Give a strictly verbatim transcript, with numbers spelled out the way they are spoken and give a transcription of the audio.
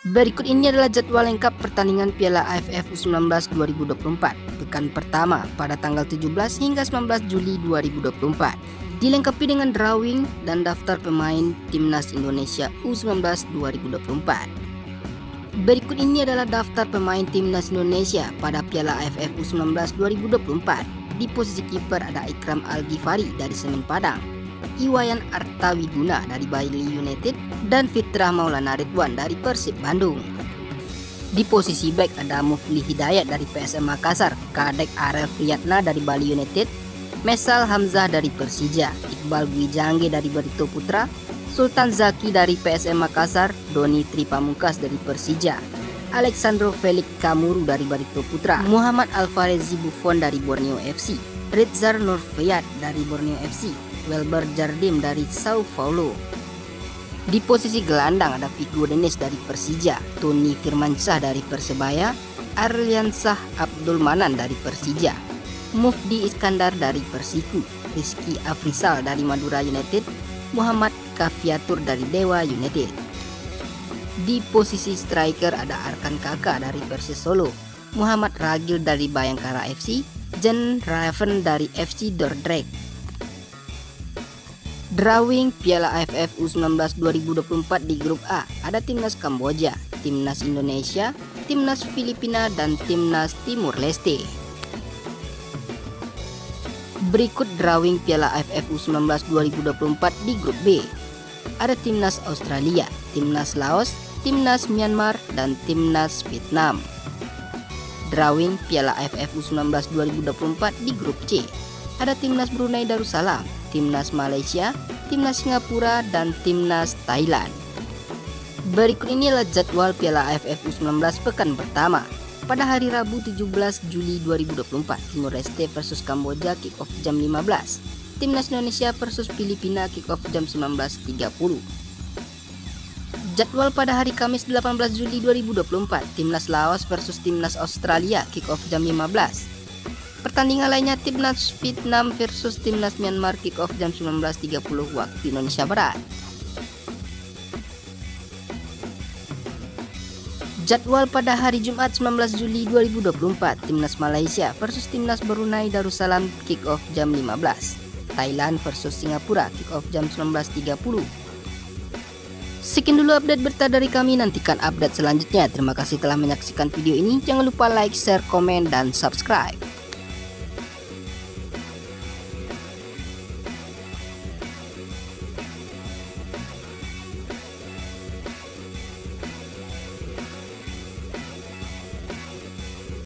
Berikut ini adalah jadwal lengkap pertandingan Piala A F F U sembilan belas dua ribu dua puluh empat pekan pertama pada tanggal tujuh belas hingga sembilan belas Juli dua ribu dua puluh empat. Dilengkapi dengan drawing dan daftar pemain Timnas Indonesia U sembilan belas dua ribu dua puluh empat. Berikut ini adalah daftar pemain Timnas Indonesia pada Piala A F F U sembilan belas dua ribu dua puluh empat. Di posisi kiper ada Ikram Al-Ghifari dari Semen Padang, Iwayan Artawiguna dari Bali United, dan Fitrah Maulana Ridwan dari Persib Bandung. Di posisi back ada Mufli Hidayat dari P S M Makassar, Kadek Arel Priyatna dari Bali United, Mesal Hamzah dari Persija, Iqbal Gwijangge dari Barito Putra, Sultan Zaki dari P S M Makassar, Doni Tripamungkas dari Persija, Alexandro Felix Kamuru dari Barito Putra, Muhammad Alfarezi Buffon dari Borneo F C, Ritzar Nurfayat dari Borneo F C, Welber Jardim dari Sao Paulo. Di posisi gelandang ada Figo Dennis dari Persija, Tony Firmansyah dari Persebaya, Arliansah Abdul Manan dari Persija, Mufdi Iskandar dari Persiku, Rizky Afrizal dari Madura United, Muhammad Kafiatur dari Dewa United. Di posisi striker ada Arkan Kaka dari Persis Solo, Muhammad Ragil dari Bayangkara F C, Jen Raven dari F C Dordrecht. Drawing Piala A F F U sembilan belas dua ribu dua puluh empat di grup A ada Timnas Kamboja, Timnas Indonesia, Timnas Filipina, dan Timnas Timur Leste. Berikut drawing Piala A F F U sembilan belas dua ribu dua puluh empat di grup B. Ada Timnas Australia, Timnas Laos, Timnas Myanmar, dan Timnas Vietnam. Drawing Piala A F F U sembilan belas dua ribu dua puluh empat di grup C. Ada Timnas Brunei Darussalam, Timnas Malaysia, Timnas Singapura, dan Timnas Thailand. Berikut ini adalah jadwal Piala A F F U sembilan belas pekan pertama. Pada hari Rabu tujuh belas Juli dua ribu dua puluh empat, Timor Leste versus Kamboja kick off jam lima belas. Timnas Indonesia versus Filipina kick off jam sembilan belas tiga puluh. Jadwal pada hari Kamis delapan belas Juli dua ribu dua puluh empat, Timnas Laos versus Timnas Australia kick off jam lima belas. Pertandingan lainnya Timnas Vietnam versus Timnas Myanmar kick off jam sembilan belas tiga puluh waktu Indonesia Barat. Jadwal pada hari Jumat sembilan belas Juli dua ribu dua puluh empat, Timnas Malaysia versus Timnas Brunei Darussalam kick off jam lima belas. Thailand versus Singapura kick off jam sembilan belas tiga puluh. Sekian dulu update berita dari kami, nantikan update selanjutnya. Terima kasih telah menyaksikan video ini. Jangan lupa like, share, komen, dan subscribe.